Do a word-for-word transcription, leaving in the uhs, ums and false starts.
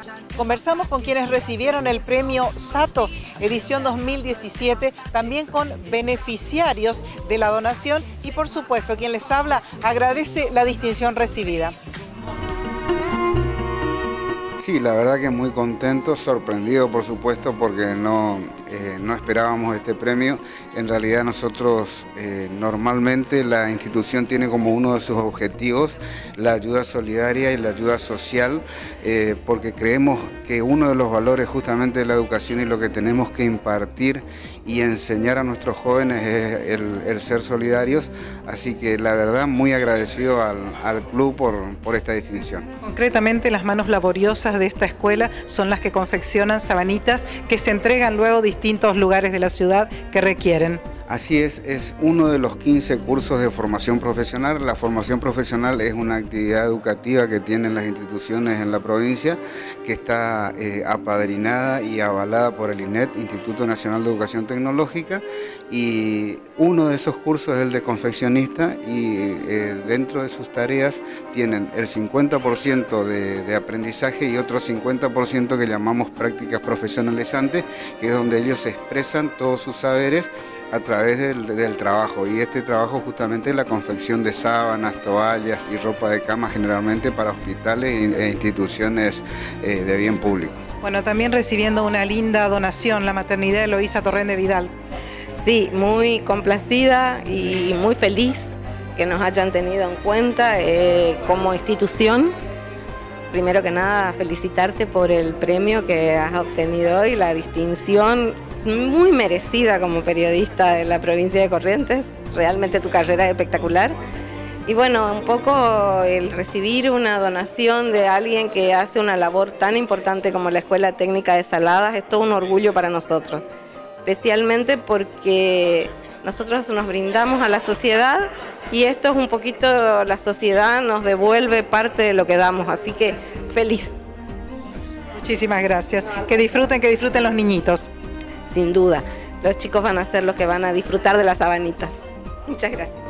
Conversamos con quienes recibieron el premio Sato edición dos mil diecisiete, también con beneficiarios de la donación y por supuesto quien les habla agradece la distinción recibida. Sí, la verdad que muy contento, sorprendido por supuesto porque no, eh, no esperábamos este premio. En realidad nosotros eh, normalmente la institución tiene como uno de sus objetivos la ayuda solidaria y la ayuda social, eh, porque creemos que uno de los valores justamente de la educación y lo que tenemos que impartir y enseñar a nuestros jóvenes es el, el ser solidarios, así que la verdad muy agradecido al, al club por, por esta distinción. Concretamente las manos laboriosas de esta escuela son las que confeccionan sabanitas que se entregan luego a distintos lugares de la ciudad que requieren. Así es, es uno de los quince cursos de formación profesional. La formación profesional es una actividad educativa que tienen las instituciones en la provincia, que está eh, apadrinada y avalada por el I N E T, Instituto Nacional de Educación Tecnológica, y uno de esos cursos es el de confeccionista y eh, dentro de sus tareas tienen el cincuenta por ciento de, de aprendizaje y otro cincuenta por ciento que llamamos prácticas profesionalizantes, que es donde ellos expresan todos sus saberes a través del, del trabajo, y este trabajo justamente es la confección de sábanas, toallas y ropa de cama generalmente para hospitales e instituciones eh, de bien público. Bueno, también recibiendo una linda donación, la maternidad de Eloísa Torrén de Vidal. Sí, muy complacida y muy feliz que nos hayan tenido en cuenta eh, como institución. Primero que nada, felicitarte por el premio que has obtenido hoy, la distinción muy merecida como periodista de la provincia de Corrientes. Realmente tu carrera es espectacular. Y bueno, un poco el recibir una donación de alguien que hace una labor tan importante como la Escuela Técnica de Saladas es todo un orgullo para nosotros. Especialmente porque nosotros nos brindamos a la sociedad y esto es un poquito, la sociedad nos devuelve parte de lo que damos, así que feliz. Muchísimas gracias. Que disfruten, que disfruten los niñitos. Sin duda, los chicos van a ser los que van a disfrutar de las sabanitas. Muchas gracias.